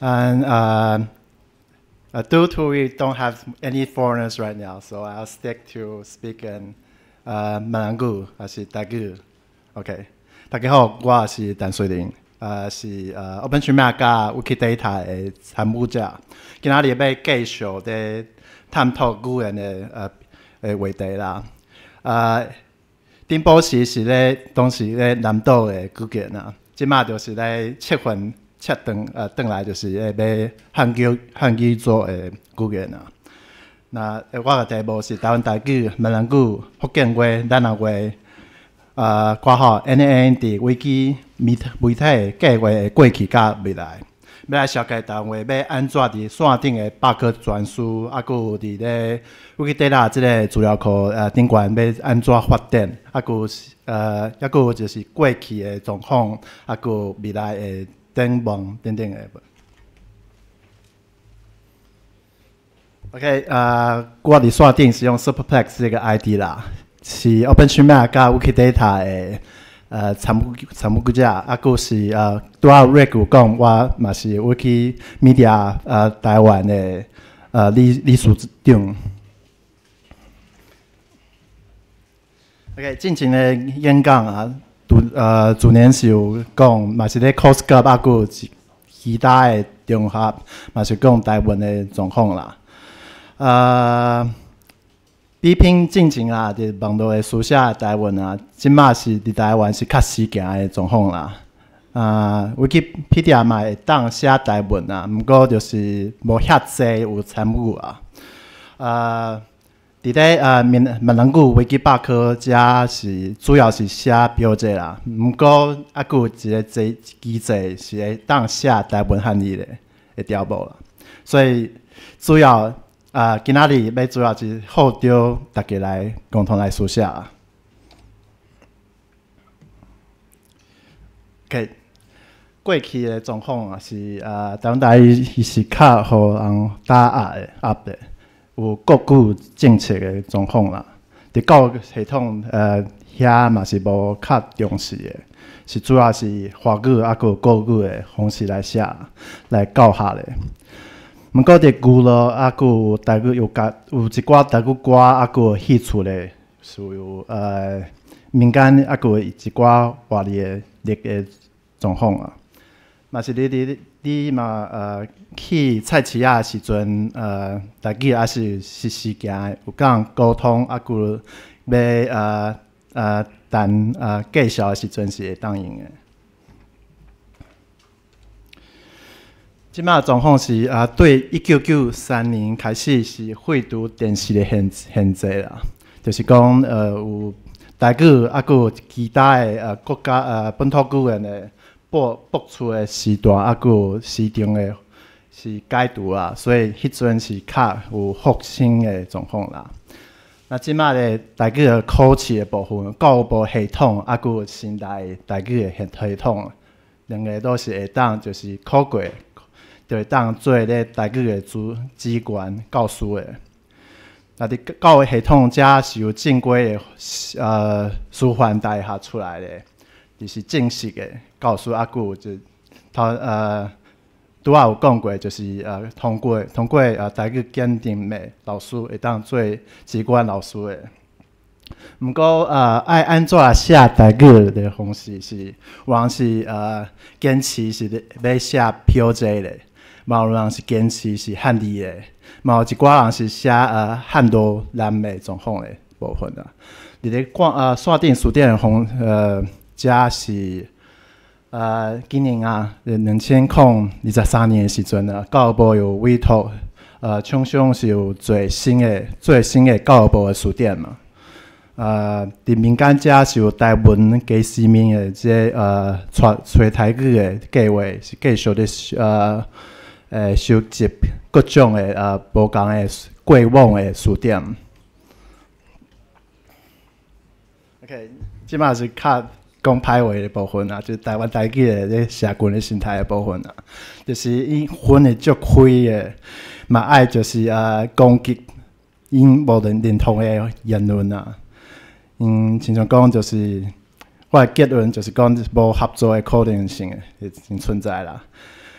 And due to we don't have any foreigners right now, so I'll stick to speaking Malangu 还是台语。OK， 大家好，我是陈水玲，是OpenStreetMap 加 Wikidata 的参与者。今仔日要继续在探讨语言的话题啦。顶部是咧当时咧南岛的语言啊，即马就是咧切转来就是要汉语做的语言啊。那我的题目是台湾台语、闽南语、福建话、闽南话，括号 NAND 维基媒体计划的过去甲未来。要来小解台湾话要安怎伫线顶的百科全书，啊，佮有伫咧 Wikidata 即个资料库顶悬要安怎发展，啊，佮抑佮有就是过去的状况，啊，佮未来的展望等等的。OK， 我伫线顶是用 Superplex 这个 ID 啦，是 OpenStreetMap 加 Wikidata 的参与者，啊，佮是拄仔 Rick 有讲，我嘛是 Wikimedia 台湾的理事长。OK， 进前的演讲啊，去年是有讲，嘛是咧 Costco 啊，佮其他的场合，嘛是讲台湾的状况啦。比拼进前啊，伫网络的书写台湾啊，即马是伫台湾是较实行的状况啦。Wikipedia 嘛会当写台文啊，毋过就是无遐济有参与啊。伫咧闽南语维基百科遮是主要是写标记啦，毋过还佫有一个机制是会当写台文汉语的条目啦，所以主要。今仔日要主要是号召大家来共同来书写。OK， 过去的状况啊是台湾台语是较互人打压的，有国语政策的状况啦。伫教育系统遐嘛是无较重视的，是主要是华语啊佮国语的方式来写来教学的。毋过伫娱乐啊，佮台语有一寡台语歌啊，佮戏曲咧，属于民间啊，佮一寡外地的状况啊。嘛是你嘛去菜市仔时阵台语也是实行有讲沟通啊，佮要谈介绍的时阵是会当用的。即摆状况是对1993年开始是废除电视的限制啦，就是讲有台语啊，佮有其他的国家本土语言的播出的时段啊，佮有时长的是解除啦，所以迄阵是较有复兴的状况啦。那即摆的台语的考试的部分，教育部系统啊，佮有新台台语的系统，两个都是会当就是考过。就会当做咧台语的资源教师的。那伫教育系统遮是有正规的师范大学出来的，就是正式的教师啊，佮就拄仔有讲过，就是通过台语检定的老师会当做资源老师的。毋过爱安怎写台语的方式是，有人是坚持是要写标记的。嘛有人是坚持是汉字的，嘛有一寡人是写汉语南的状况的部分啦。伫咧线顶书店的遮是今年2023年的时阵啊，教育部有委托厂商是有最新的教育部的书店嘛。伫民间遮是有台文加市民的这找台语的计划是继续咧收集各种的无同的过往的书店。OK， 即马是较讲歹话的部分啊，就是台湾台语的咧社群的心态的部分啊，就是因分的足开的，嘛爱就是攻击因无认同的言论啊。亲像讲就是我的结论就是讲无合作的可能性会存在啦。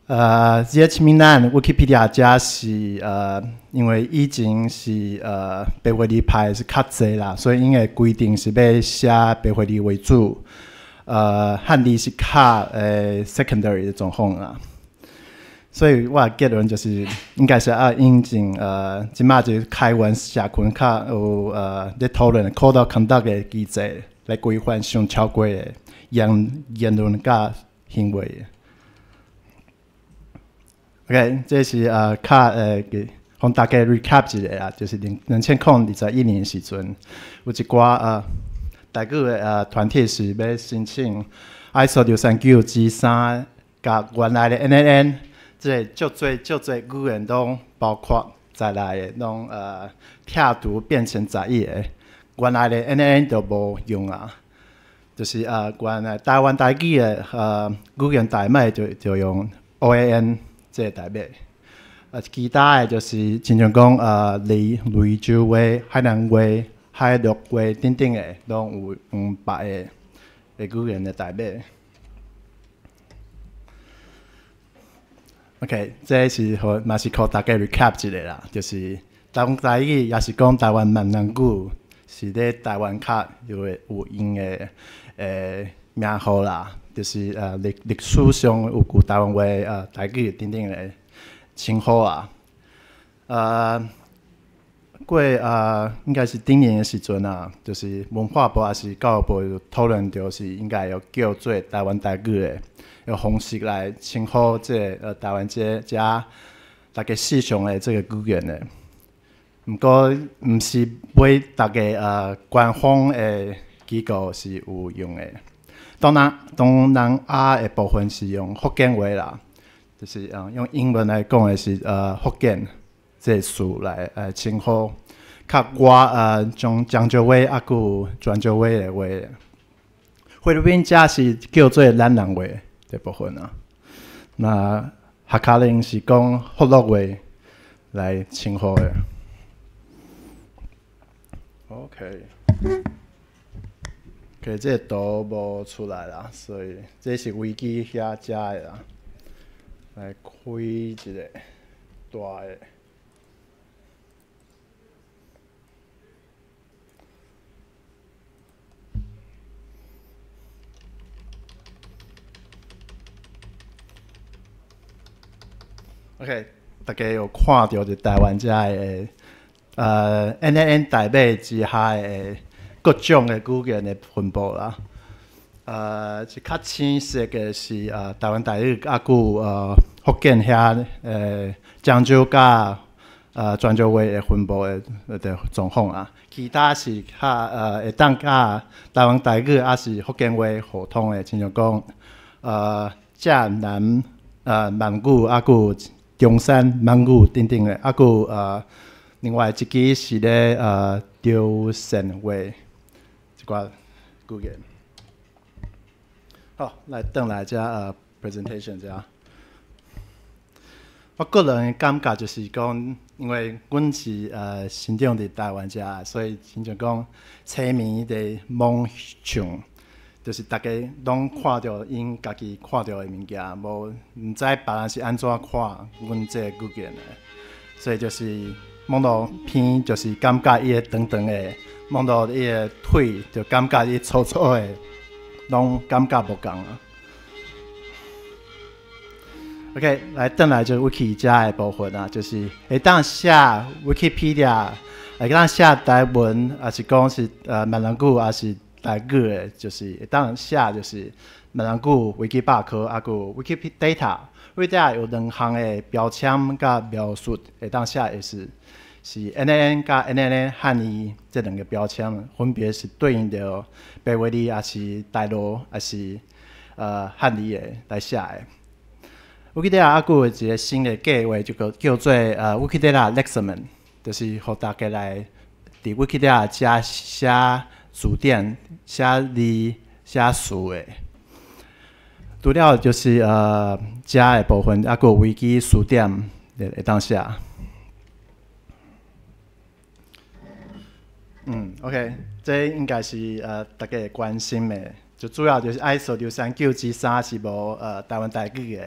这个名单 Wikipedia 加是因为以前是白话字派是较济啦，所以因为规定是要写白话字为主，汉字是较secondary 的状况啦。所以我的结论就是应该是引进即马就开源社群较有在讨论 code of conduct 的机制来规范上超过的言论甲行为。OK， 这是较帮大家 recap 一下啊，就是2021年时阵，有一寡台语的团体是要申请 ISO 639G3甲原来的 NNN， 这足多语言都包括在内的，拢拆除变成杂译的，原来的 NNN 都无用啊。就是原来台湾台语的语言代码就用 OAN。这个代码，其他的就是亲像讲雷州话、海南话、海陆话等等的，拢有用别的语言的代码。OK， 这是嘛是靠大家 recap 一下啦，就是台湾台语也是讲台湾闽南语，是咧台湾较有用的名号啦。就是历史上有古台湾话台语等等的称呼啊。应该是今年的时阵啊，就是文化部还是教育部有讨论到是应该要叫做台湾台语的用方式来称呼这台湾这大家使用的这个语言的。不过唔是每大家官方的机构是有用的。东南亚的部分是用福建话啦，就是用英文来讲的是福建这个词来称呼，较我从漳州话啊，有泉州话的话，菲律宾这是叫做闽南话这部分啊。那客家人是讲福佬话来称呼的。OK。OK， 这个图无出来啦，所以这是维基遐遮的啦。来开一个大的。OK， 大家有看到就台湾遮的NNN 代码之下的。各种的语言的分布啦，是较浅色的是台湾台语，啊有福建遐漳州甲泉州话的分布的状况啊，其他是较会当甲台湾台语啊是福建话互通的，亲像讲浙南闽语啊有中山闽语等等的，啊有另外一支是咧潮汕话。一寡语言，好，来转来遮presentation 遮。我个人感觉就是讲，因为阮是生长伫台湾遮，所以亲像讲痴迷伫网上，就是大家拢看到因家己看到的物件，无毋知别人是安怎看阮这个语言的，所以就是网络片，就是感觉伊个长长的。望到伊个腿，就感觉伊粗粗的，拢感觉无共啊。OK， 来转来就 Wiki 遮的部分啊，就是会当写 Wikipedia， 会当写台文，还是讲是闽南语，还是台语的，就是会当写就是闽南语 Wiki 百科，啊有 Wikidata。Wikidata 有2项的标签甲描述，会当写的是 NNN 甲 NNN 汉语这2个标签，分别是对应着白话字，还是台语，还是汉语的来写的。Wikipedia 还有一个新的计划，就叫做Wikipedia Lexicon， 就是互大家来伫 Wikipedia 遮写字典、写字、写词的。除了就是遮的部分，还有Wiki词典会当写。OK， 这应该是大家会关心的，就主要就是 ISO 639G3是无台湾台语的，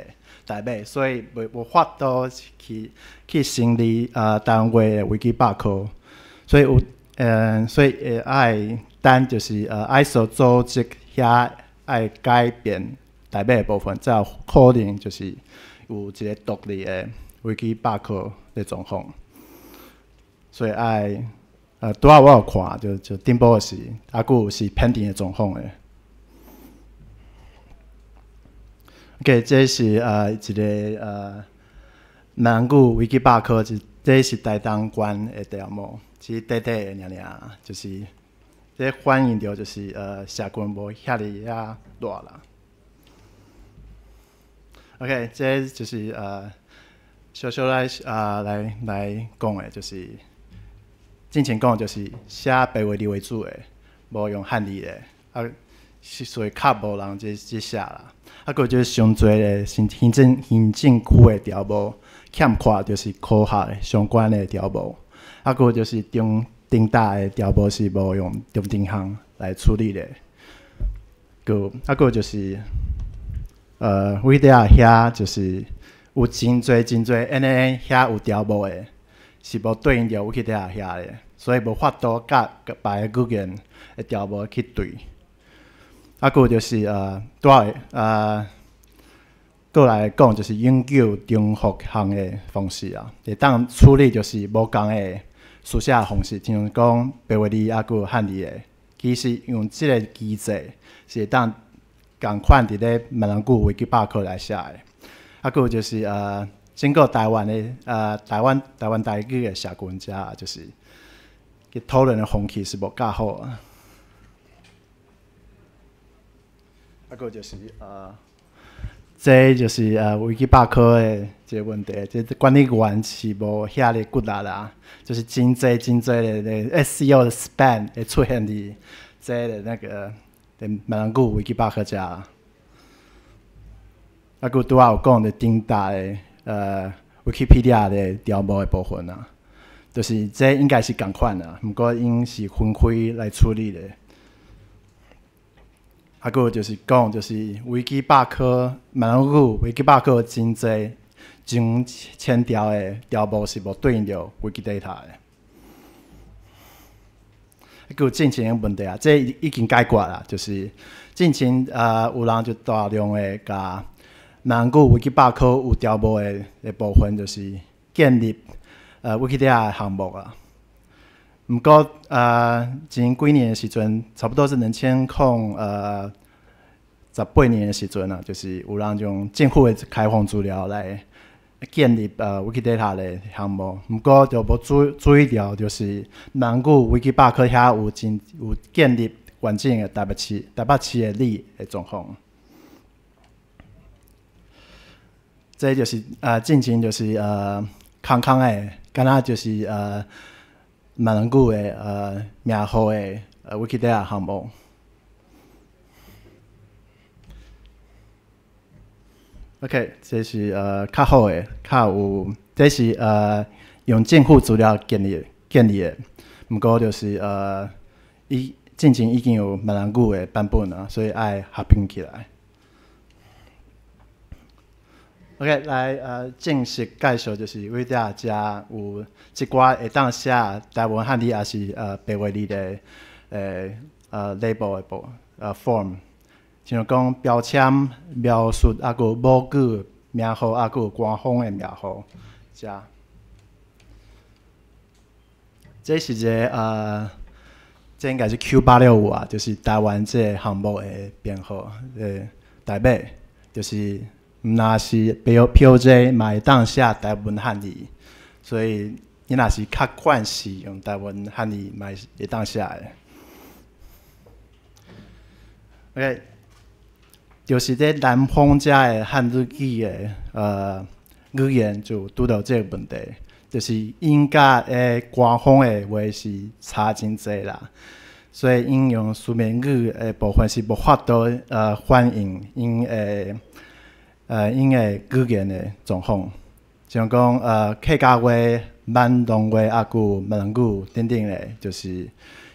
台北，所以无法度去成立台湾话的维基百科，所以所以爱等就是ISO 组织遐爱改变台北的部分，才有可能就是有一个独立的维基百科的状况，所以爱拄仔我有看，就顶部是还佫是偏定的状况的。OK， 这是一个闽南语维基百科，这是台东县的条目，是短短的尔，就是这反映着就是社群无遐尼大啦。OK， 这就是小小来讲的，就是之前讲就是写白话字为主的，无用汉字的，所以较无人这写啦。佫就是上侪的行政区的条目，欠缺就是科学的相关的条目，佫就是重大的条目是无用中定项来处理的。佫就是维基遐就是有真侪 NN 遐有条目的，是无对应着维基遐的，所以无法度甲别个语言的条目去对。佫就是过来讲就是永久重复项的方式啊，会当处理就是无共的书写方式，像讲白话字佫汉字的，其实用即个机制是会当共款伫咧闽南语维基百科来写的。佫就是经过台湾的台湾台语的社群者，就是去讨论的风气是无介好啊。佫就是这就是维基百科的这个问题，这管理员是无遐尼骨力啦，就是真侪的 SEO 的 spam 会出现伫这个那个闽南语维基百科遮啦。佫拄仔有讲的顶大的Wikipedia 的条目的部分啊，就是这应该是共款啦，毋过因是分开来处理的。佫就是讲，就是维基百科闽南语维基百科真侪上千条的条目是无对应着 Wikidata 的。佫有进前的问题啊，这已经解决啦，就是进前有人就大量的甲闽南语维基百科有条目的部分，就是建立Wikidata 的项目啊。毋过前几年的时阵，差不多是2018年的时阵啊，就是有人用政府的开放资料来建立Wikidata 的项目。毋过就无注意到，就是闽南语维基百科遐有建立完整的台北市的里的状况。这就是进前就是空的，敢若就是闽南语的名号的Wikidata 项目。OK， 这是较好的，较有，这是用政府资料建立的。毋过就是进前已经有闽南语的版本啊，所以爱合并起来。OK， 来正式介绍就是Wikidata遮有一寡会当写台湾汉字也是白话字的label 的form， 像讲标签、描述佫母语、名号佫官方的名号遮。这是一个这应该是 Q865啊，就是台湾这个项目的编号台北，就是若是POJ 嘛会当写台湾汉字，所以你若是较惯势用台湾汉字嘛会当写的。OK， 就是在南方遮的汉字语的语言就拄到这个问题。就是因甲官方的话是差真济啦，所以因用书面语的部分是无法度反映因的语言的状况，像讲客家话、闽南话抑佫闽南语等等的，就是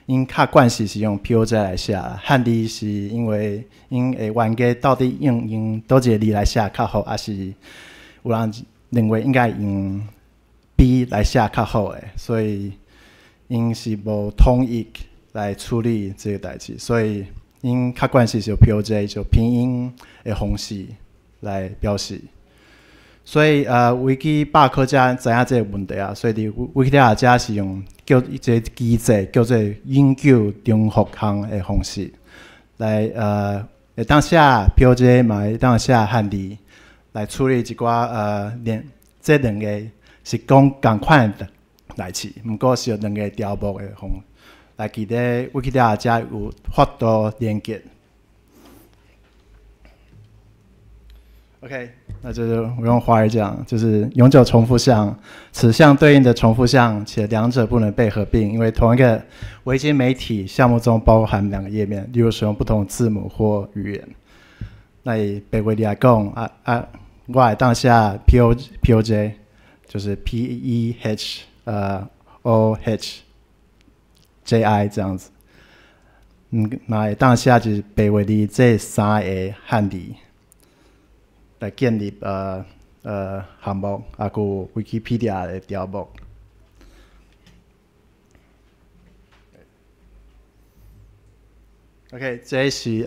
因较惯势是用 POJ 来写，汉字是因为因会冤家到底用倒一个字来写较好，还是有人认为应该用 B 来写较好诶，所以因是无统一来处理这个代志，所以因较惯势是用 POJ 就拼音的方式来表示。所以维基百科遮知影这个问题啊，所以伫维基百科遮是用叫一个机制叫做永久重复项的方式来会当写 POJ 嘛会当写汉字来处理一寡这两个是讲同款的代志，毋过是有两个条目的方来记咧维基百科遮有法度连结。OK， 那就是我用华语讲，就是永久重复项，此项对应的重复项，且两者不能被合并，因为同一个维基媒体项目中包含两个页面，例如使用不同字母或语言。那以北维利来讲，我会当下 POJ， 就是 PEHOHJI 这样子。那会当下就是北维利这三个汉字。来建立项目，还有 Wikipedia 的条目。OK， 这是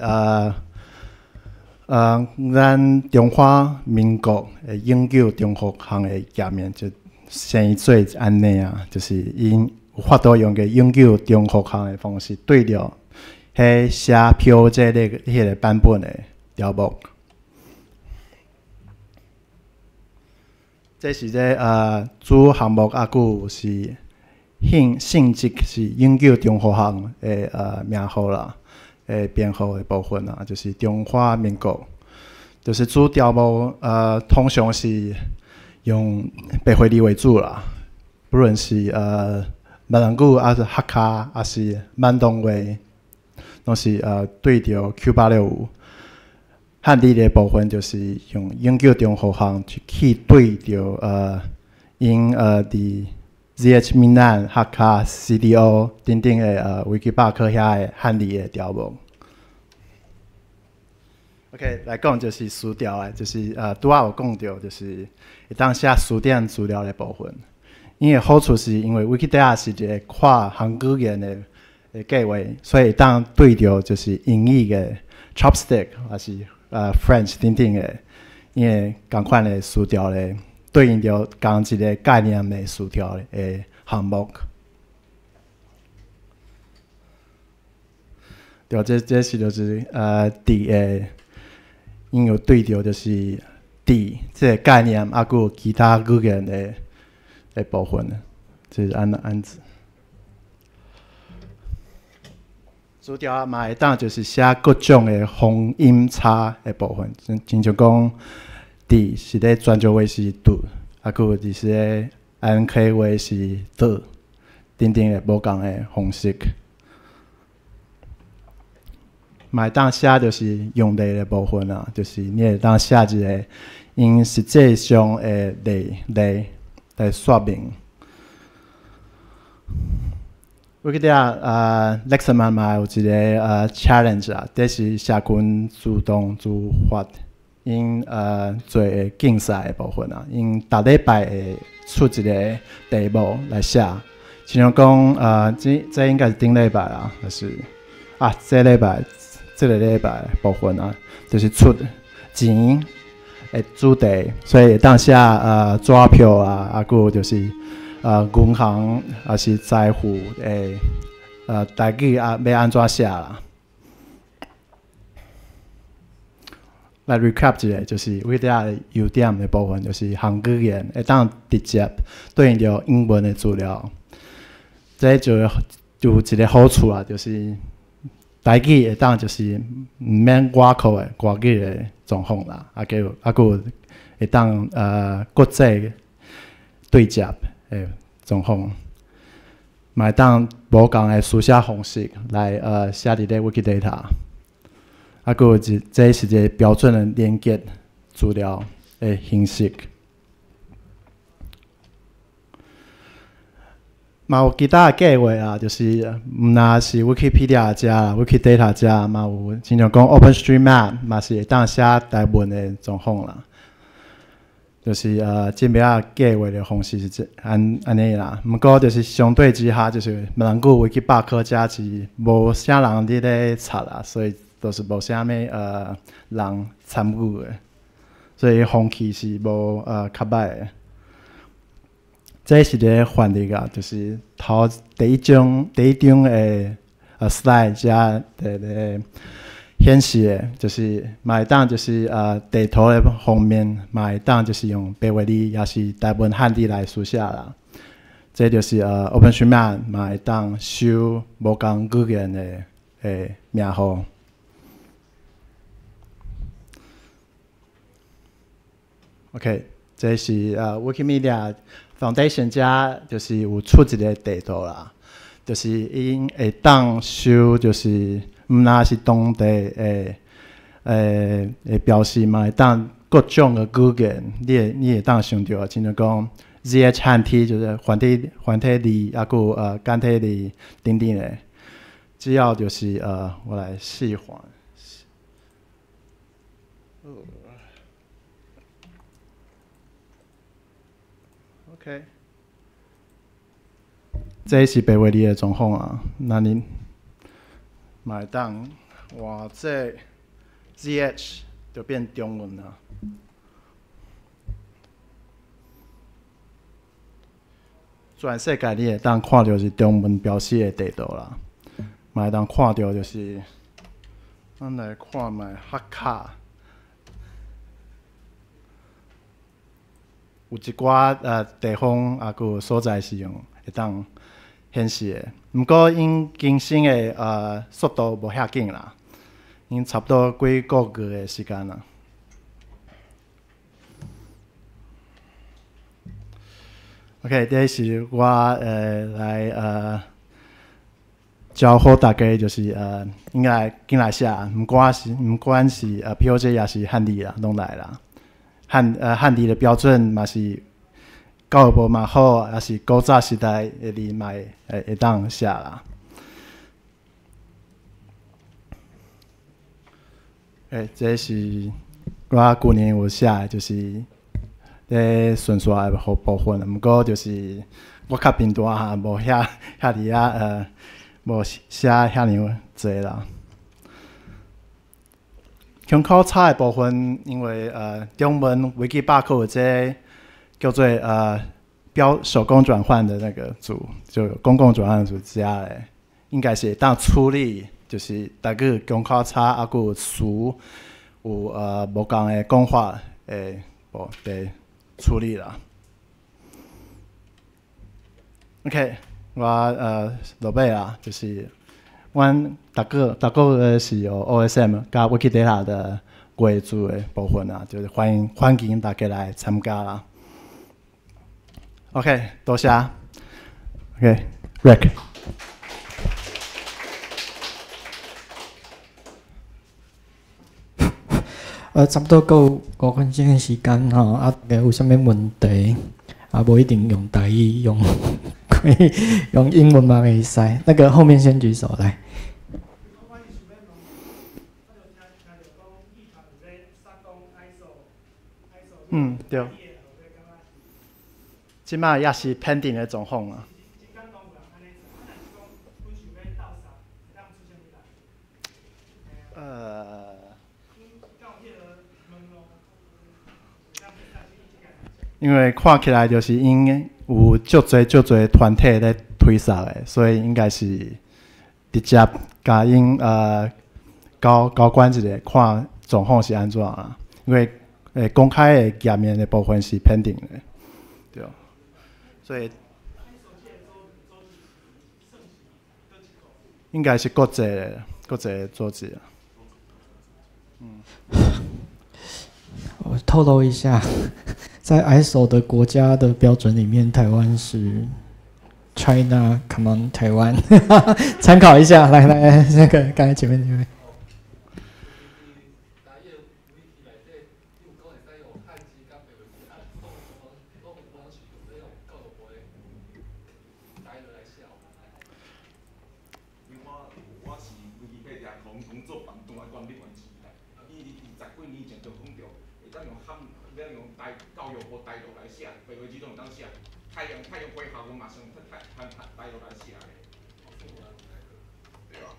咱中华民国的永久重复项的页面，就先做安尼啊，就是因有法度用个永久重复项的方式对着迄写 POJ 迄个版本的条目。这是主项目啊，有是性质是永久重复项的名号啦，编号的部分啊，就是中华民国，就是主条目通常是用白话字为主啦，不论是闽南语还是客家还是闽东话，拢是对着 Q865。汉字的部分就是用永久重复项去对着因伫 ZH 闽南、客家、CDO 等等的维基百科遐的汉字的条目。OK， 来讲就是词条的，就是拄仔有讲到，就是会当写词典资料的部分。因为好处是因为 Wikipedia 是一个跨汉语言的计划，所以当对着就是英语的 Chopstick 还是French 等等的，因为同款的词条咧，对应着同一个概念的词条的项目。对，这是就是字的，因有对着就是字这个概念，啊，还有其他语言的部分，就是安子。词条嘛会当就是写各种的fon音差的部分，亲像讲字是咧专注话是读，啊，还有就是咧 NK 话是读，等等的无共的方式。嘛会当写就是用例的部分啊，就是你会当写一个因实际上的例来说明。Wikipedia Lexeman 嘛有一个challenge 啊，这是社群主动自发因做竞赛的部分啊，因逐礼拜会出一个题目来写，像讲这应该是顶礼拜啦，还是这个礼拜的部分啊，就是出钱的主题，所以当写抓票啊，还有就是银行还是财富的台语要安怎写啦？来 recap 一下，就是Wikipedia的优点的部分，就是汉语言会当直接对应着英文的资料，这就有一个好处啊，就是台语会当就是毋免外口的外语的状况啦，还有会当国际对接的状况，嘛会当无共的书写方式来写伫咧 Wikidata， 还有这是一个标准的连结资料的形式。 嘛有其他计划啊，就是毋那是 Wikipedia 遮啦 ，Wikidata 遮嘛有，亲像讲 OpenStreetMap 嘛是会当写台文的状况啦。就是这边啊计划的方式是这安尼啦。毋过就是相对之下，就是闽古维基百科遮是无啥人伫咧查啦，所以都是无啥物人参与的，所以风气是无较歹的。这是咧范例啊，就是头第一张的slide 加的咧显示的，就是嘛会当就是地图的方面嘛会当就是用白话字也是台湾汉字来书写啦。这就是OpenStreetMap 嘛会当收无共语言的名号。OK， 这是Wikimedia Foundation 遮就是有出一个地图啦，就是因会当收就是毋那是当地的标示嘛，会当各种的语言，你会当想到，亲像讲 ZH 汉体就是繁体字，啊，佮有简体字等等的，只要就是我来示范。OK， 这是白话字的状况啊。那你嘛会当换这 ZH 就变中文了。全世界你会当看到是中文标示的地图啦，嘛会当看到就是，咱来看卖黑卡。有一寡地方啊，佮所在是用会当显示的。毋过因更新的速度无遐紧啦，因差不多几个月的时间啦。OK， 这是我来教好大家，就是应该进来写，毋管是POJ 也是汉字啦，拢来啦。汉字的标准嘛是教育部嘛好，也是古早时代的字嘛会当写啦。这是我去年有写的，就是咧顺序的部分。毋过就是我较平淡哈，无遐伫遐无写遐尼济啦。胸口差的部分，因为中文维基百科有这叫做手工转换的那个组，就公共转换组加的，应该是当处理，就是大概胸口差啊，佮有词有无共的讲法的处理啦。OK， 我落尾啦，就是。阮逐个月是有 OSM 加 Wikidata 的贵族的部分啊，就是欢迎大家来参加啦。OK， 多谢。OK，Rick。 差不多够5分钟的时间吼，啊，有啥物问题？啊，无一定用台语，用英文嘛袂使。那个后面先举手来。 对。即摆也是 pending 的状况啊。因为看起来就是因有足侪团体咧推送的，所以应该是直接甲因交关一下，看状况是安怎啊？因为公开的页面的部分是 pending 的，对，所以应该是国际组织。 我透露一下，在 ISO 的国家的标准里面，台湾是 China Come on 台湾，参考一下。来，那个刚才前面那位。 就讲着，会当用汉，免用教育部台语来写，白话字都用当写。太阳归校，我马上台语来写咧。对啊。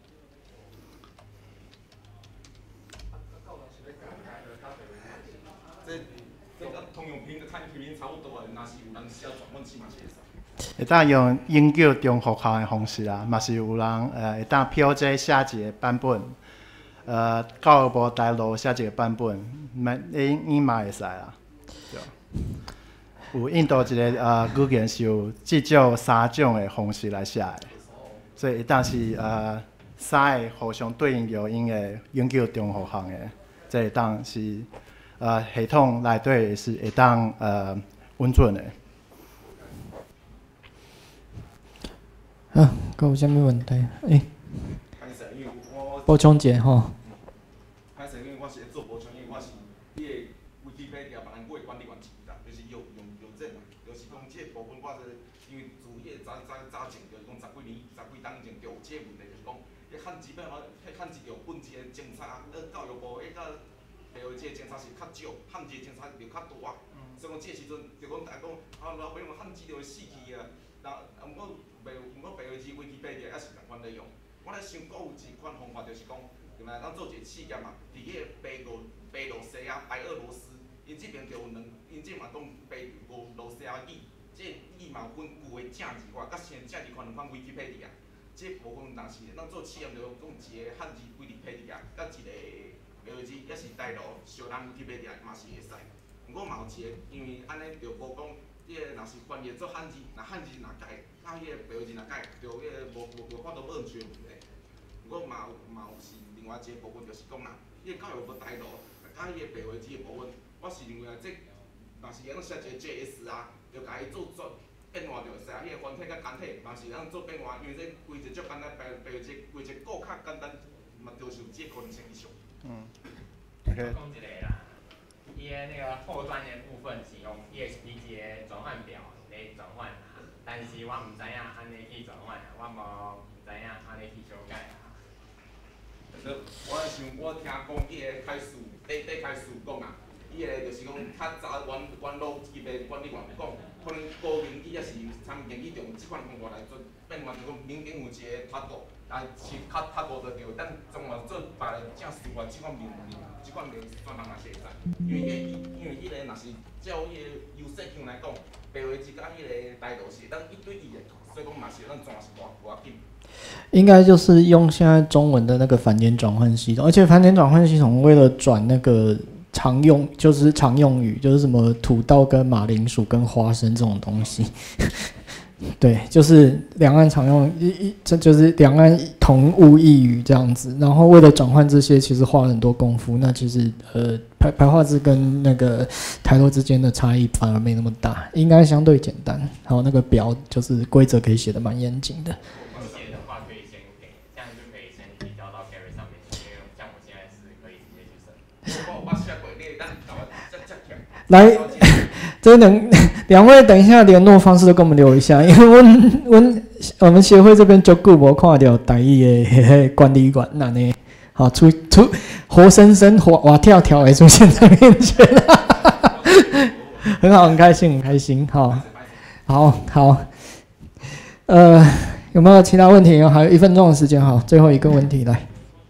这个通用拼跟汉拼差不多啊，若是有人写全文字嘛是会使。 会当用英叫中学校的方式啦，嘛是有人会当标这写一个版本，教育部台语写一个版本，英嘛会使啦。有印度一个语言是有至少3种的方式来写的，所以会当是3个互相对应有音的永久中学项的，这会当是系统内底是会当稳准的。 还有啥物问题？补充一下吼。 歹势，因为我是做补充，因为我是你的 Wikipedia 别人过管理员之一啦，就是用这嘛，就是讲这部分我是因为自迄个早前就是讲10几档以前就有这问题，就是讲迄汉字本迄汉字着本字的检查，教育部迄个白话字的检查是较少，汉字的检查就较大。所以讲这时阵就讲大家讲老尾用汉字就会死去啊。毋过白话字 Wikipedia 也是共款咧用。我咧想讲有一款方法，就是讲，咱做一个试验嘛，伫迄个白罗西亚、白俄罗斯，因这边就有因这嘛讲白俄罗西亚语，这语嘛有分旧的正字款，甲新的正字款两款 Wikipedia。这部分若是咱做试验，就讲一个汉字 Wikipedia， 甲一个白话字也是台罗小人 Wikipedia 嘛是会使。毋过嘛有一个，因为安尼就无讲，即个若是翻译做汉字，若汉字若改，甲迄个白话字若改，就迄个无法度保全问题。不过嘛有是另外一个部分，就是讲啦，迄个教育部台语，甲迄个白话字的部分，我是认为啊，这若是咱写一个 JS 啊，就甲伊做变化就会使啊。迄个繁体甲简体嘛是咱做变化，因为这规则足简单，白话字规则够较简单，嘛就是有这可能性以上。 OK。 讲一个啦，伊的那个后端的部分是用 ESP 机的转换表来转换，但是我毋知影安尼去转换，我无知影安尼去修改。我听讲伊个开始开始讲啊，伊个就是讲较早原路级的管理员讲，可能高明伊也是参建议用即款方法来做变化，就讲民间有一个态度，但是较态度就对，但中华做别个正事法即款面专人也是会使，因为迄个若是照迄个优势强来讲，白话字甲迄个台语是咱一对一的，所以讲嘛是咱转是无要紧。 应该就是用现在中文的那个繁简转换系统，而且繁简转换系统为了转那个常用语，就是什么土豆跟马铃薯跟花生这种东西，对，就是两岸常用这就是两岸同物异语这样子。然后为了转换这些，其实花了很多功夫。那其实白话字跟那个台罗之间的差异反而没那么大，应该相对简单。还有那个表就是规则可以写得蛮严谨的。来，这两位等一下联络方式都跟我们留一下，因为我们协会这边就久无看到台语的管理员那呢，好出活生生活跳跳的出现在面前，很好，很开心，好，有没有其他问题？还有1分钟的时间，好，最后一个问题来。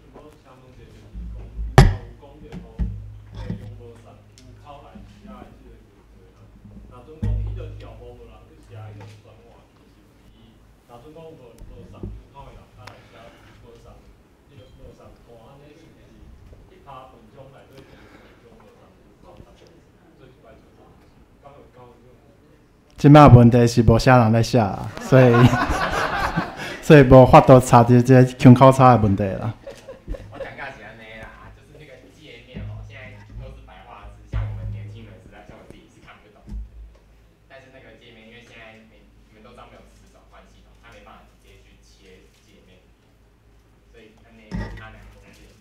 即摆问题是无啥人来写啦，所以无法度查到这腔口差的问题啦。 我尴尬是安尼啦，就是那个界面现在都是白话字，像我们年轻人时代，像我自己是看不懂。但是那个界面，因为现在你们都知道没有磁转换系统，它没办法直接去切界面，所以安尼它两个东西。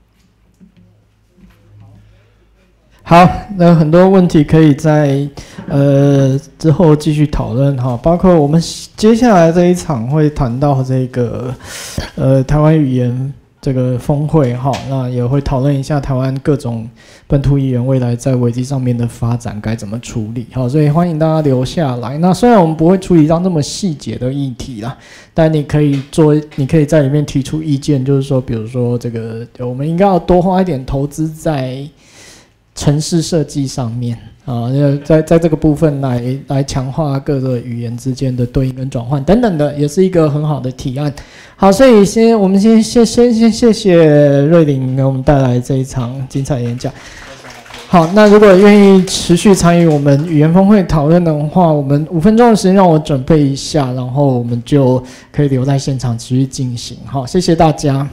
好，那很多问题可以在之后继续讨论哈，包括我们接下来这一场会谈到这个台湾语言这个峰会哈，那也会讨论一下台湾各种本土语言未来在危机上面的发展该怎么处理，好，所以欢迎大家留下来。那虽然我们不会处理到那么细节的议题啦，但你可以在里面提出意见，就是说，比如说这个我们应该要多花一点投资在城市设计上面。在这个部分来强化各个语言之间的对应跟转换等等的，也是一个很好的提案。好，所以我们先谢谢瑞麟给我们带来这一场精彩演讲。好，那如果愿意持续参与我们语言峰会讨论的话，我们5分钟的时间让我准备一下，然后我们就可以留在现场持续进行。好，谢谢大家。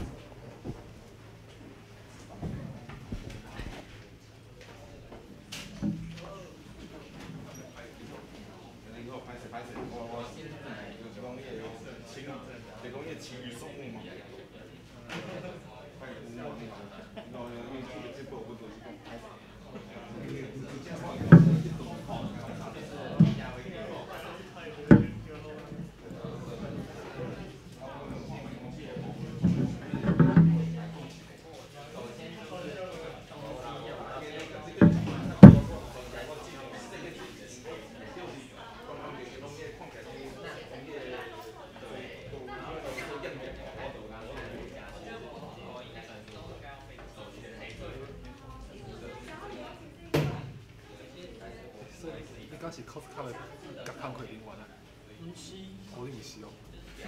是 Costco 的甲康亏零完啊？唔是，我唔是哦。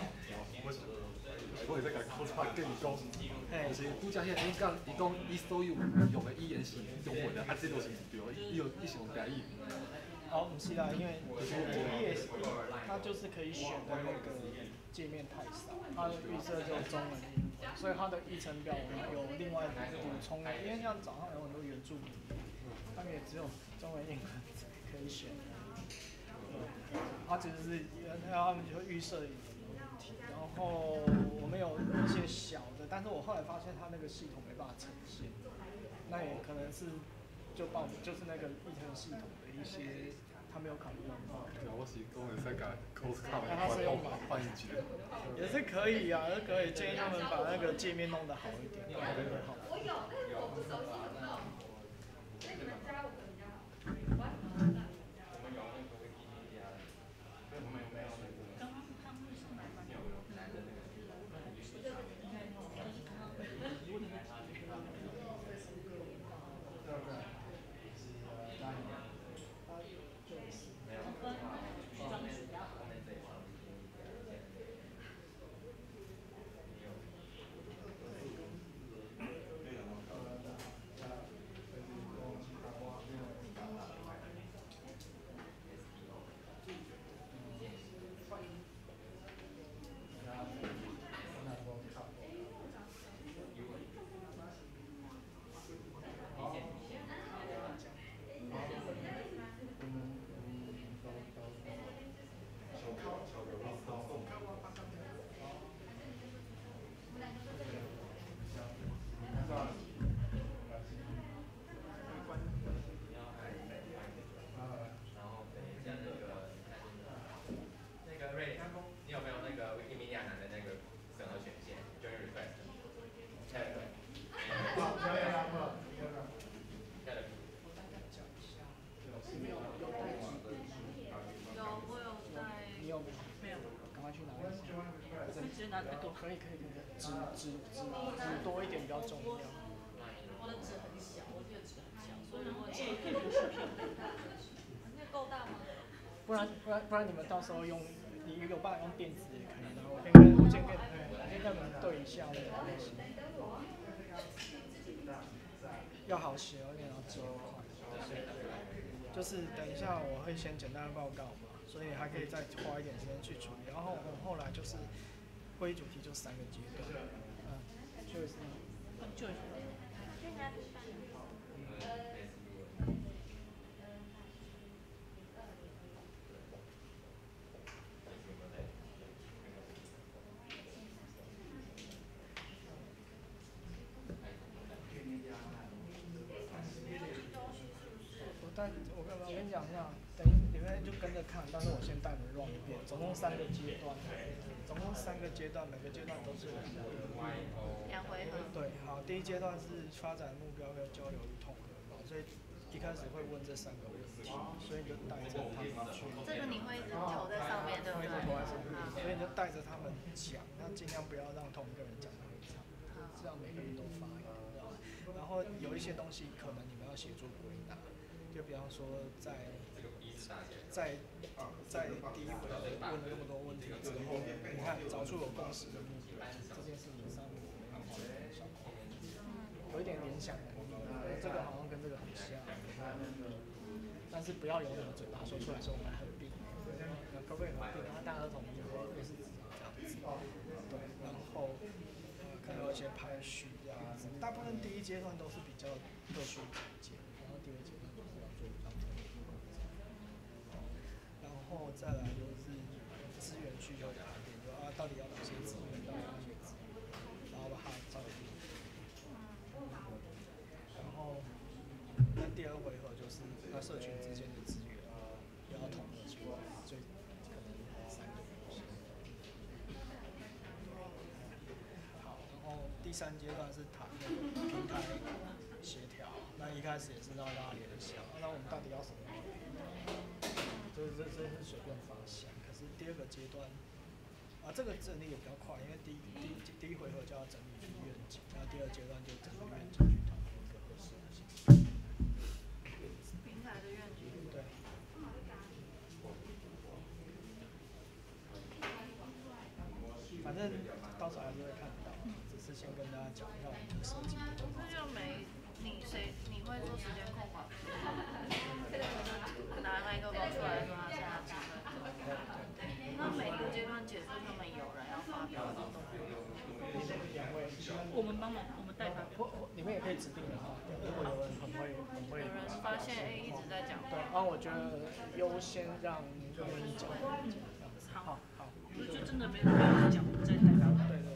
我会在甲 Costco 跟你讲，就是拄则迄伊讲伊所有用的语言是中文的，这都是唔对，伊是用台语。 哦，不是啦，因为它就是可以选的那个界面太少，它的预设只有中文英文，所以它的议程表我们有另外补充的，因为像早上有很多原住民，他们也只有中文英文可以选。它其实是他们就会预设语言的问题，然后我们有一些小的，但是我后来发现它那个系统没办法呈现，那也可能是就是那个议程系统的一些他没有考虑到。 我是讲会使甲 Costco 换一句。 也是可以啊，也是可以建议他们把那个界面弄得好一点，好。我有，但是我不熟悉那种。所以你们加5个比较好。可以，纸多一点比较重要。我的纸很小，我这个纸很小，所以我那够大吗？不然你们到时候用，你有办法用电子也可以的。我先跟你们对一下那个东西。要好写，有点要记快。就是等一下我会先简单的报告嘛，所以还可以再花一点时间去处理。然后我后来就是。会议主题就3个阶段，就是我跟你讲一下，等你们就跟着着看，但是我先带你们 run 一遍，总共3个阶段，每个阶段都是2回合。对，好，第一阶段是发展目标跟交流与统合，所以一开始会问这3个问题，所以你就带着他们去。 这个你会一直投在上面，对不对？ 所以你就带着他们讲，那尽量不要让同一个人讲太长，这样每个人都发言，知道吗？然后有一些东西可能你们要协助归纳，就比方说在第一回合问了那么多问题之后，你看找出有共识的目标，这件事情上面有一点联想能力，这个好像跟这个很像，但是不要由你的嘴巴说出来说我们合并，可不可以合并？然后大家都同意，也是这样子，对，然后可能有一些排序这样子，大部分第一阶段都是比较特殊的意见，然后第二阶段就是要做比较特别的。然后再来就是资源需求的盘点，就到底要哪些资源，到底要哪些资源，然后把它照顾。然后那第2回合就是社群之间的资源要统合出来，最可能3个东西。好，然后第3阶段是谈平台协调，那一开始也是让大家联想，那我们到底要什么？这是随便发想，可是第2个阶段，这个整理也比较快，因为第一回合就要整理出愿景，然后第2阶段就整理愿景去讨论一个合适的形式。 平台的愿景。 对。反正到时候还是会看到，只是先跟大家讲一下我们的设计。 那就你会做时间控管？拿麦克风出来说他现在几分钟？那每个阶段结束，他们有人要发表活动。我们帮忙，我们代发表。 你们也可以指定人发表，如果有人很会。 有人发现一直在讲。 对，然后我觉得优先让愿意讲。好。 就真的没有人讲，再代表。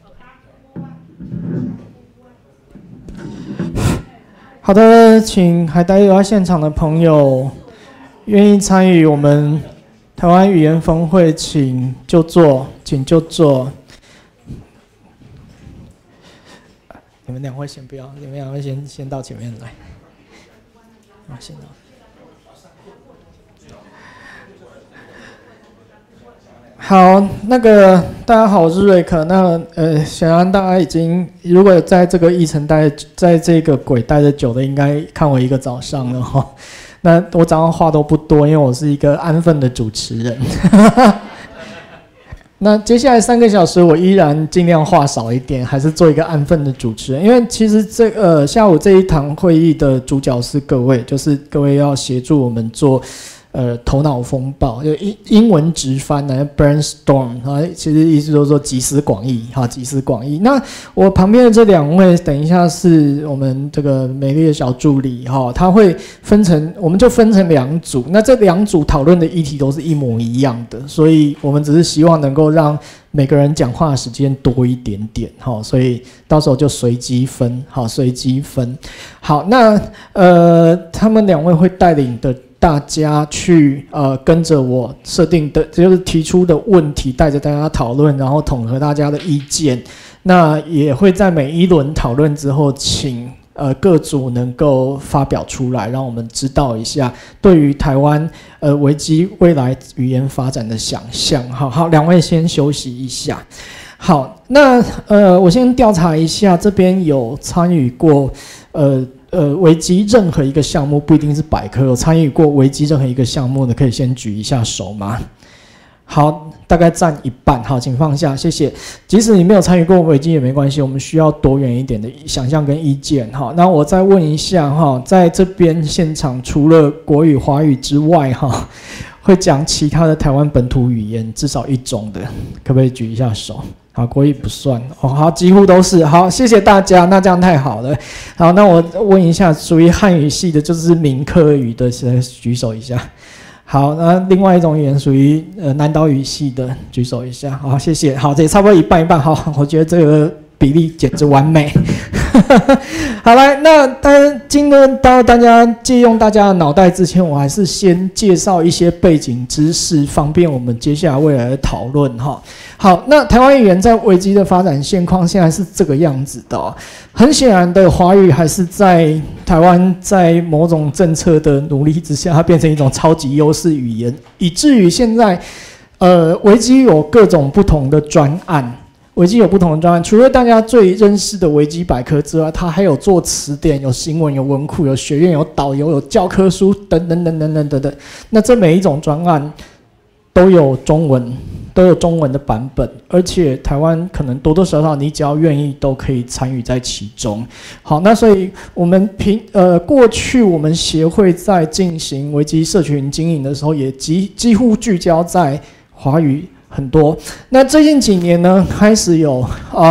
好的，请还待留在现场的朋友，愿意参与我们台湾语言峰会，请就坐。你们2位先不要，你们2位先到前面来。先到。好，大家好，我是瑞克。显然大家已经如果在这个议程在这个轨待的久的，应该看我一个早上了哈。那我早上话都不多，因为我是一个安分的主持人。那接下来3个小时，我依然尽量话少一点，还是做一个安分的主持人。因为其实下午这一堂会议的主角是各位，就是各位要协助我们做头脑风暴，就英文直翻呢 brainstorm 啊，其实意思就是说集思广益，好，集思广益。那我旁边的这2位，等一下是我们这个美丽的小助理哈，他会我们就分成2组，那这2组讨论的议题都是一模一样的，所以我们只是希望能够让每个人讲话的时间多一点点，好，所以到时候就随机分，好，随机分。好，那他们2位会带领的大家去跟着我设定的，就是提出的问题，带着大家讨论，然后统合大家的意见。那也会在每一轮讨论之后，请各组能够发表出来，让我们知道一下对于台湾危机未来语言发展的想象。好，2位先休息一下。好，那我先调查一下，这边有参与过维基任何一个项目，不一定是百科，有参与过维基任何一个项目的，可以先举一下手吗？好，大概占1半。好，请放下，谢谢。即使你没有参与过维基也没关系，我们需要多元一点的想象跟意见。好，那我再问一下哈，在这边现场除了国语、华语之外哈，会讲其他的台湾本土语言至少1种的，可不可以举一下手？好，国语不算哦，好，几乎都是。好，谢谢大家，那这样太好了。好，那我问一下，属于汉语系的，就是闽客语的，举手一下。好，那另外一种语言属于南岛语系的，举手一下。好，谢谢。好，这也差不多1半1半。好，我觉得这个比例简直完美。 好来，那当然，进入到大家借用大家的脑袋之前，我还是先介绍一些背景知识，方便我们接下来未来的讨论哈。好，那台湾语言在维基的发展现况现在是这个样子的哦。很显然的，华语还是在台湾在某种政策的努力之下，它变成一种超级优势语言，以至于现在，维基有各种不同的专案。维基有不同的专案，除了大家最认识的维基百科之外，它还有做词典、有新闻、有文库、有学院、有导游、有教科书等等等等等等等。那这每一种专案都有中文的版本，而且台湾可能多多少少你只要愿意都可以参与在其中。好，那所以我们过去我们协会在进行维基社群经营的时候，也几乎聚焦在华语。很多，那最近几年呢，开始有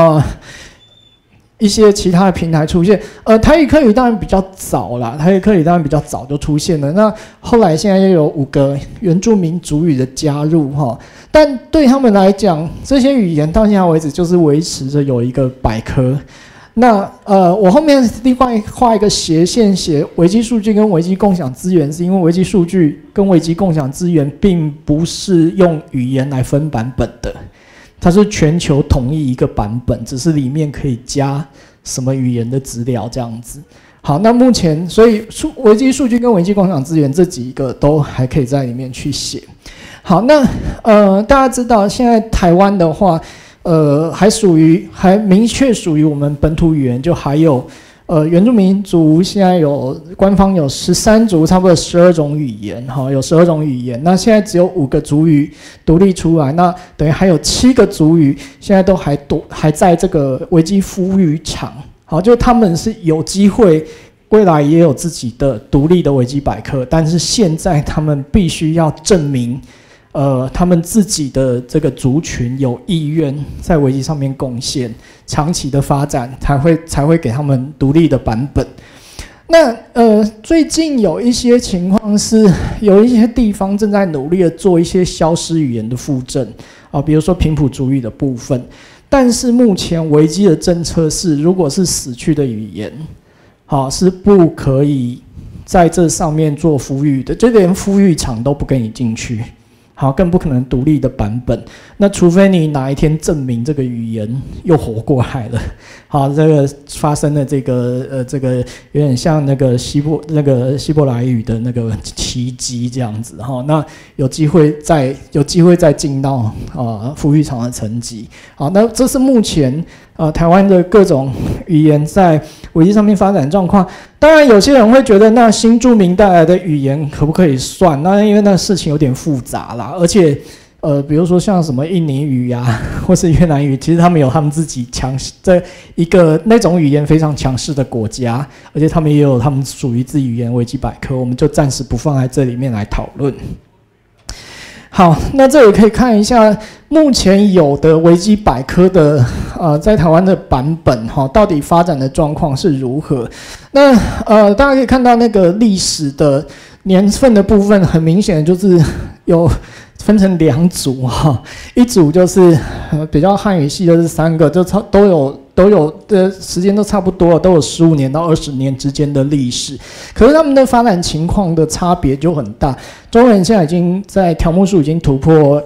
一些其他的平台出现。台语客语当然比较早啦，台语客语当然比较早就出现了。那后来现在又有5个原住民族语的加入哈，但对他们来讲，这些语言到现在为止就是维持着有一个百科。那我后面另外画一个斜线写维基数据跟维基共享资源，是因为维基数据跟维基共享资源并不是用语言来分版本的，它是全球统一一个版本，只是里面可以加什么语言的资料这样子。好，那目前所以维基数据跟维基共享资源这几个都还可以在里面去写。好，那大家知道现在台湾的话。还明确属于我们本土语言，就还有原住民族现在官方有13族，差不多12种语言，哈，有12种语言。那现在只有5个族语独立出来，那等于还有7个族语现在都还在这个维基孵育场，好，就他们是有机会未来也有自己的独立的维基百科，但是现在他们必须要证明。他们自己的这个族群有意愿在维基上面贡献，长期的发展才会给他们独立的版本。那最近有一些情况是，有一些地方正在努力的做一些消失语言的复振啊，比如说平埔族语的部分。但是目前维基的政策是，如果是死去的语言，好，是不可以在这上面做孵育的，就连孵育场都不给你进去。好，更不可能独立的版本。那除非你哪一天证明这个语言又活过来了，好，这个发生了这个有点像那个希伯来语的那个奇迹这样子哈。那有机会再进到孵育场的层级。好，那这是目前台湾的各种语言在维基上面发展状况。当然，有些人会觉得，那新住民带来的语言可不可以算？那因为那事情有点复杂啦，而且，比如说像什么印尼语呀，或是越南语，其实他们有他们自己在一个那种语言非常强势的国家，而且他们也有他们属于自己语言维基百科，我们就暂时不放在这里面来讨论。好，那这里可以看一下目前有的维基百科的在台湾的版本哈，到底发展的状况是如何？那大家可以看到那个历史的年份的部分，很明显就是有分成2组哈，一组就是比较汉语系，就是3个，就都有的时间都差不多，都有15年到20年之间的历史，可是他们的发展情况的差别就很大。中文现在已经在条目数已经突破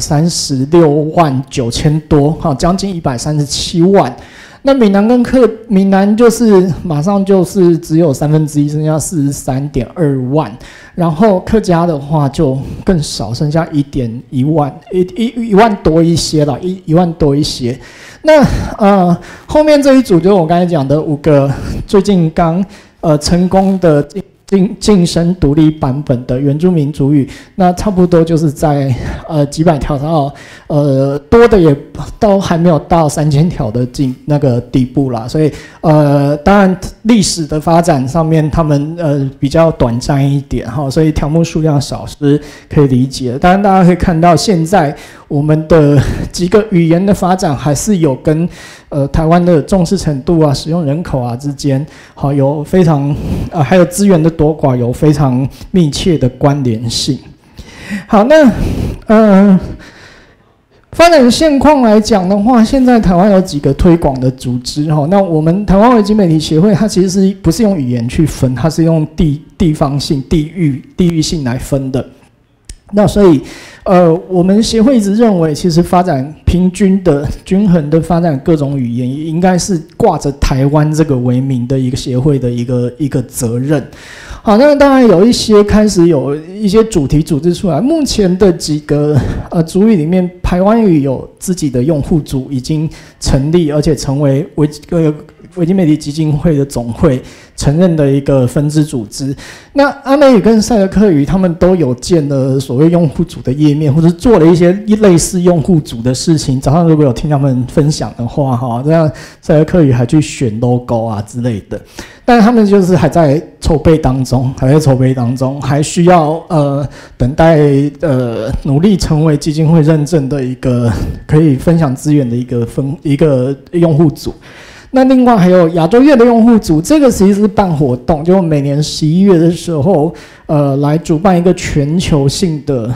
136万9千多，好，将近137万。那闽闽南就是马上就是只有1/3，剩下43.2万。然后客家的话就更少，剩下1万多一些了，1万多一些。那后面这一组就是我刚才讲的5个最近刚成功的晋升独立版本的原住民族语，那差不多就是在几百条到多的也都还没有到3000条的那个地步啦，所以当然历史的发展上面他们比较短暂一点哈，所以条目数量少是可以理解的。当然大家可以看到现在我们的几个语言的发展还是有跟台湾的重视程度啊、使用人口啊之间，好有非常还有资源的多寡有非常密切的关联性。好，那发展现况来讲的话，现在台湾有几个推广的组织哈。那我们台湾维基媒体协会，它其实不是用语言去分，它是用地方性、地域性来分的。那所以，我们协会一直认为，其实发展平均的、均衡的发展各种语言，也应该是挂着台湾这个为名的一个协会的一个责任。好，那当然有一些开始有一些主题组织出来。目前的几个族语里面，排湾语有自己的用户组已经成立，而且成为维基媒体基金会的总会承认的一个分支组织。那阿美语跟赛德克语他们都有建了所谓用户组的页面，或者做了一些类似用户组的事情。早上如果有听他们分享的话，哈，这样赛德克语还去选 logo 啊之类的。但是他们就是还在筹备当中，还需要等待努力成为基金会认证的一个可以分享资源的一个用户组。那另外还有亚洲月的用户组，这个其实是办活动，就每年11月的时候，来主办一个全球性的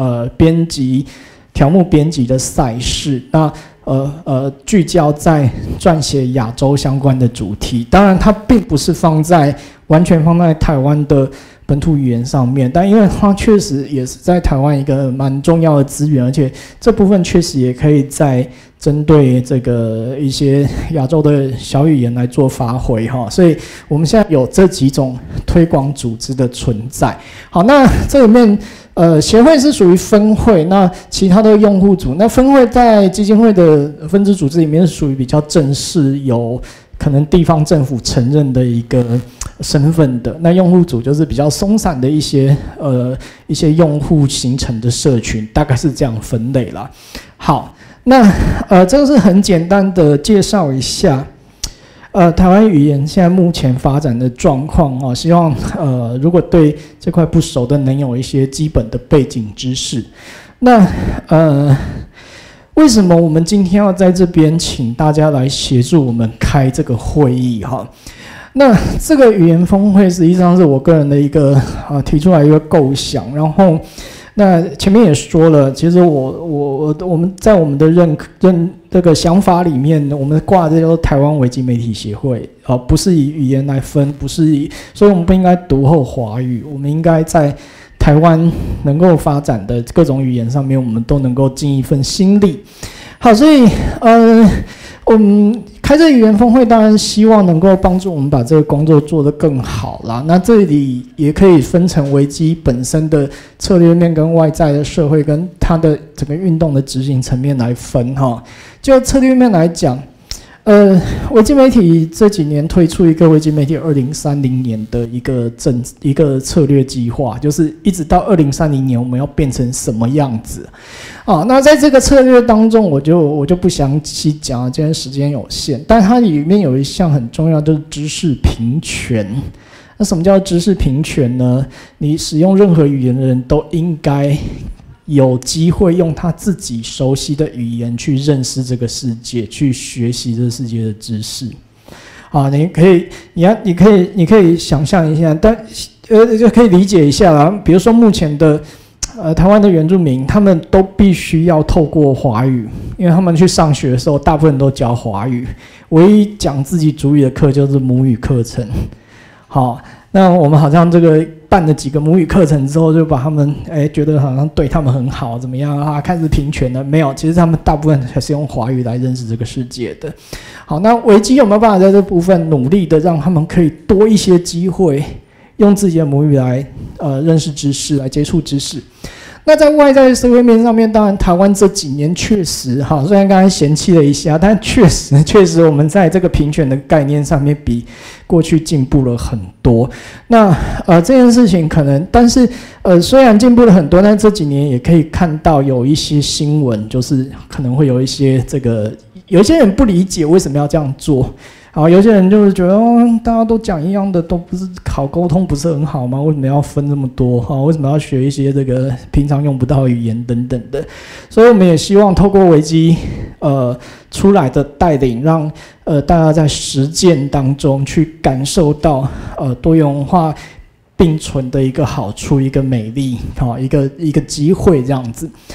条目编辑的赛事。那聚焦在撰写亚洲相关的主题，当然它并不是完全放在台湾的本土语言上面，但因为它确实也是在台湾一个蛮重要的资源，而且这部分确实也可以在针对这个一些亚洲的小语言来做发挥哈，所以我们现在有这几种推广组织的存在。好，那这里面协会是属于分会，那其他的用户组，那分会在基金会的分支组织里面是属于比较正式，有可能地方政府承认的一个身份的。那用户组就是比较松散的一些用户形成的社群，大概是这样分类啦。好，那这个是很简单的介绍一下。台湾语言现在目前发展的状况啊，希望如果对这块不熟的，能有一些基本的背景知识。那为什么我们今天要在这边请大家来协助我们开这个会议哈？那这个语言峰会实际上是我个人的一个提出来一个构想，然后那前面也说了，其实我们在我们的这个想法里面，我们挂的叫做台湾维基媒体协会不是以语言来分，所以我们不应该独厚华语，我们应该在台湾能够发展的各种语言上面，我们都能够尽一份心力。好，所以我们开这语言峰会，当然希望能够帮助我们把这个工作做得更好啦。那这里也可以分成维基本身的策略面跟外在的社会跟它的整个运动的执行层面来分哈。就策略面来讲，维基媒体这几年推出一个维基媒体2030年的一个策略计划，就是一直到2030年我们要变成什么样子啊？那在这个策略当中，我就不详细讲了，今天时间有限。但它里面有一项很重要，就是知识平权。那什么叫知识平权呢？你使用任何语言的人都应该有机会用他自己熟悉的语言去认识这个世界，去学习这个世界的知识。啊，你可以想象一下，但就可以理解一下啦。比如说目前的台湾的原住民，他们都必须要透过华语，因为他们去上学的时候，大部分都教华语，唯一讲自己族语的课就是母语课程。好，那我们好像这个办了几个母语课程之后，就把他们觉得好像对他们很好，怎么样啊？开始平权了没有？其实他们大部分还是用华语来认识这个世界的。好，那维基有没有办法在这部分努力的让他们可以多一些机会，用自己的母语来认识知识，来接触知识？那在外在社会面上面，当然台湾这几年确实哈，虽然刚才嫌弃了一下，但确实我们在这个平权的概念上面比过去进步了很多。那这件事情可能，但是虽然进步了很多，但这几年也可以看到有一些新闻，就是可能会有一些有一些人不理解为什么要这样做。好，有些人就是觉得大家都讲一样的，都不是好沟通，不是很好吗？为什么要分这么多？为什么要学一些这个平常用不到的语言等等的？所以我们也希望透过维基出来的带领，让大家在实践当中去感受到多元文化并存的一个好处，一个美丽，一个机会这样子。好，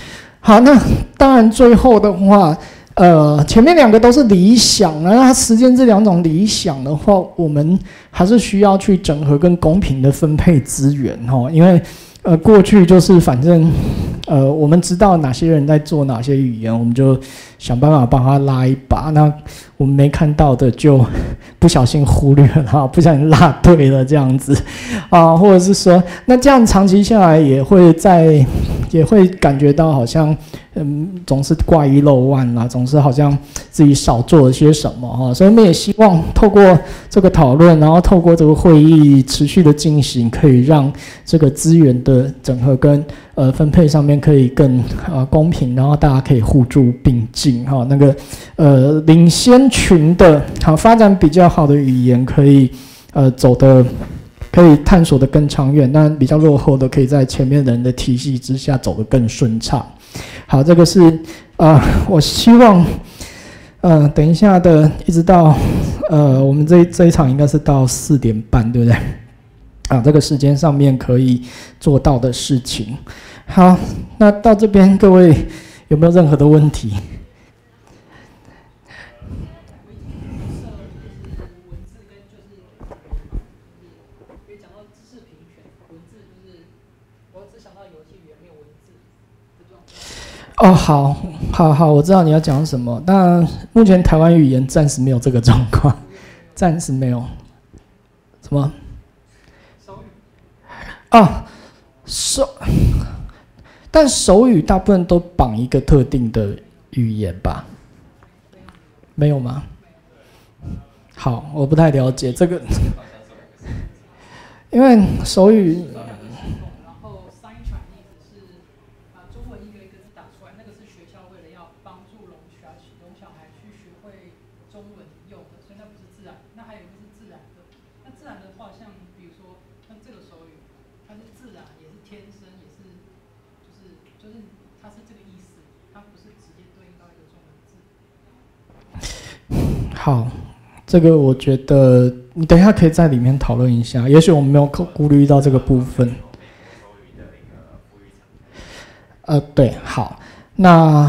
好，那当然最后的话，前面2个都是理想，那它实践这2种理想的话，我们还是需要去整合跟公平的分配资源哈，因为过去就是反正我们知道哪些人在做哪些语言，我们就想办法帮他拉一把。那我们没看到的就不小心忽略了，不小心落队了这样子啊，或者是说，那这样长期下来也会感觉到好像总是挂一漏万啦，总是好像自己少做了些什么哈。所以我们也希望透过这个讨论，然后透过这个会议持续的进行，可以让这个资源的整合跟分配上面可以更公平，然后大家可以互助并进哈。那个领先群的发展比较好的语言可以可以探索的更长远，但比较落后的可以在前面人的体系之下走得更顺畅。好，这个是我希望等一下的一直到我们这一场应该是到4点半，对不对？这个时间上面可以做到的事情。好，那到这边各位有没有任何的问题？哦，好，我知道你要讲什么。那目前台湾语言暂时没有这个状况，暂时没有。什么？但手语大部分都绑一个特定的语言吧？没有吗？好，我不太了解这个，因为手语。好，这个我觉得你等一下可以在里面讨论一下，也许我们没有顾虑到这个部分。对，好，那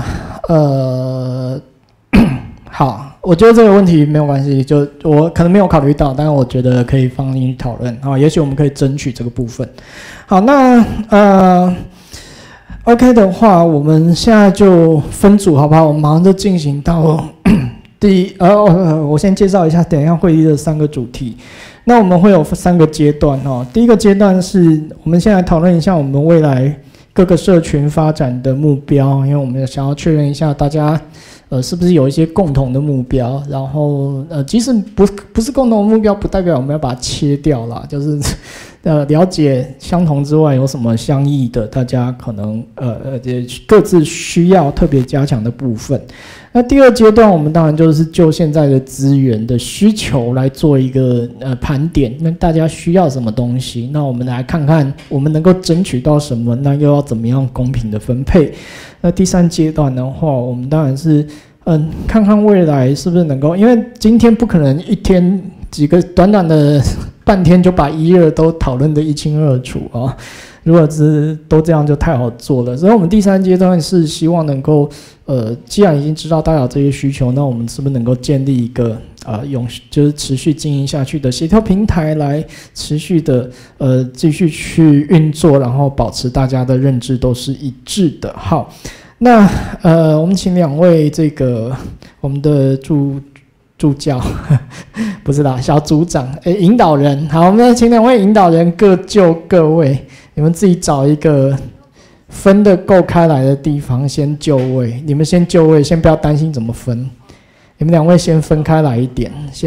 好，我觉得这个问题没有关系，就我可能没有考虑到，但是我觉得可以放进去讨论啊，也许我们可以争取这个部分。好，那OK 的话，我们现在就分组好不好？我们马上就进行到我先介绍一下等一下会议的3个主题。那我们会有3个阶段哦。第一个阶段是我们先来讨论一下我们未来各个社群发展的目标，因为我们想要确认一下大家是不是有一些共同的目标，然后即使不是共同的目标，不代表我们要把它切掉啦，就是了解相同之外有什么相异的，大家可能各自需要特别加强的部分。那第2阶段，我们当然就是就现在的资源的需求来做一个盘点，那大家需要什么东西？那我们来看看我们能够争取到什么，那又要怎么样公平的分配？那第3阶段的话，我们当然是看看未来是不是能够，因为今天不可能一天几个短短的半天就把1、2都讨论得一清二楚啊。如果都这样就太好做了，所以我们第3阶段是希望能够，既然已经知道大家有这些需求，那我们是不是能够建立一个就是持续经营下去的协调平台，来持续的继续去运作，然后保持大家的认知都是一致的。好，那我们请2位我们的助教不是啦，小组长引导人。好，我们请2位引导人各就各位。你们自己找一个分得够开来的地方先就位，你们先就位，先不要担心怎么分。你们2位先分开来一点，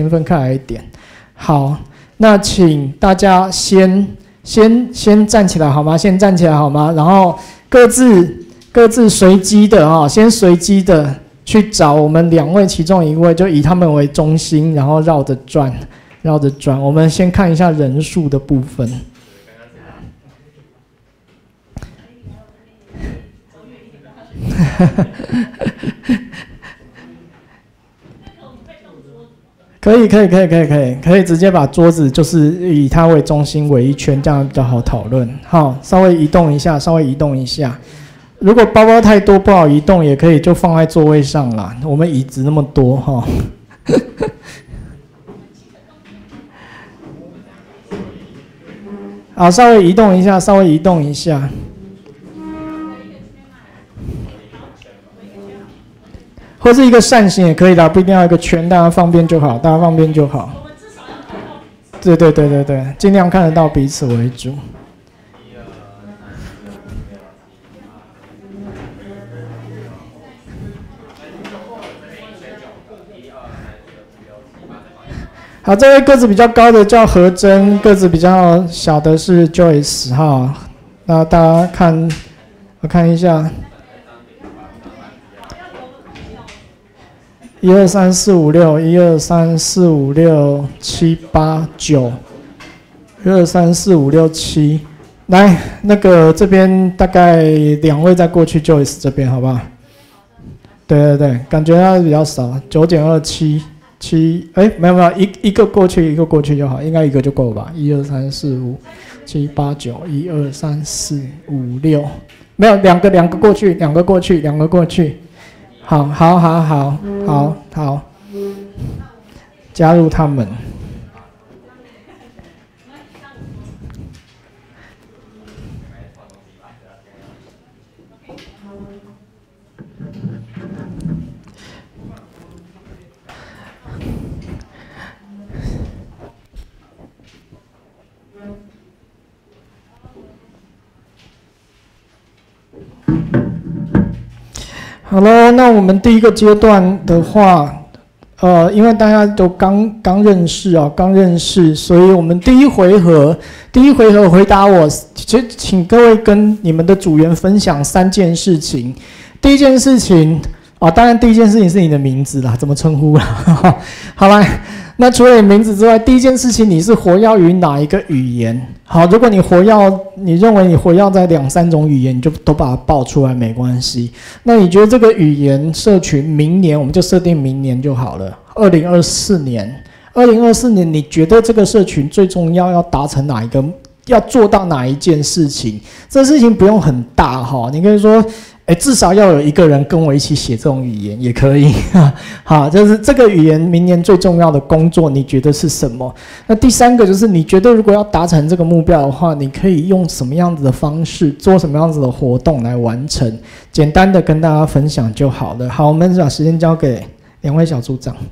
好，那请大家先站起来好吗？先站起来好吗？然后各自随机的先随机的去找我们2位其中1位，就以他们为中心，然后绕着转。我们先看一下人数的部分。可以直接把桌子就是以它为中心围一圈，这样比较好讨论。好，稍微移动一下。 如果包包太多不好移动，也可以就放在座位上啦。我们椅子那么多哈。好，稍微移动一下，稍微移动一下。或是一个扇形也可以的，不一定要一个圈，大家方便就好，大家方便就好。对对对对对，尽量看得到彼此为主。好，这位个子比较高的叫何真，个子比较小的是 Joyce 哈。那大家看，我看一下。1、2、3、4、5、6，1、2、3、4、5、6、7、8、9，1、2、3、4、5、6、7。来，那个这边大概2位再过去 Joyce 这边，好不好？对对对，感觉他比较少，9减2 7，没有，一个过去一个过去就好，应该一个就够吧？1、2、3、4、5、7、8、9，1、2、3、4、5、6，没有两个过去，两个过去。好，加入他们。好了，那我们第一个阶段的话，因为大家都刚认识，所以我们第一回合回答我，请各位跟你们的组员分享3件事情。第一件事情当然第一件事情是你的名字啦，怎么称呼啦？好啦，那除了你名字之外，第一件事情你是活跃于哪一个语言？好，如果你认为你活跃在2、3种语言，你就都把它报出来没关系。那你觉得这个语言社群明年我们就设定明年就好了，2024年。2024年你觉得这个社群最重要达成哪一个？要做到哪一件事情？这事情不用很大哈，你可以说。至少要有一个人跟我一起写这种语言也可以，好，就是这个语言明年最重要的工作，你觉得是什么？那第3个就是你觉得如果要达成这个目标的话，你可以用什么样子的方式，做什么样子的活动来完成？简单的跟大家分享就好了。好，我们把时间交给2位小组长。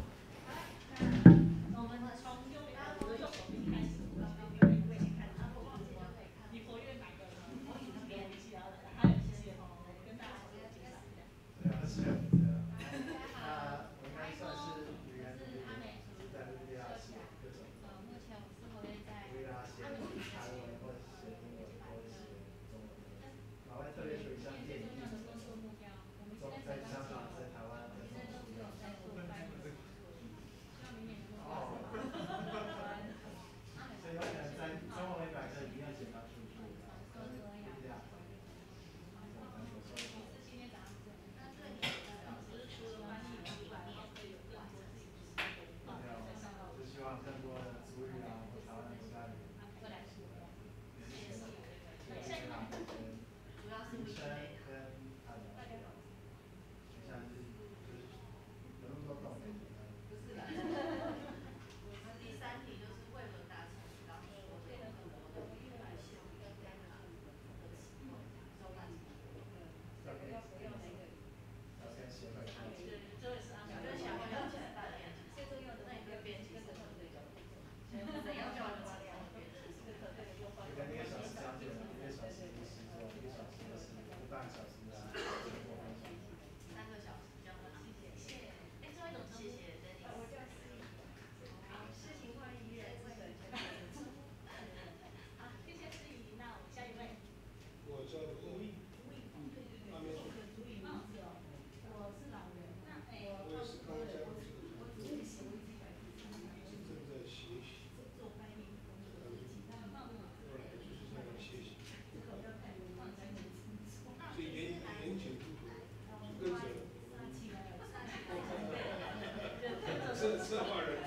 策划人。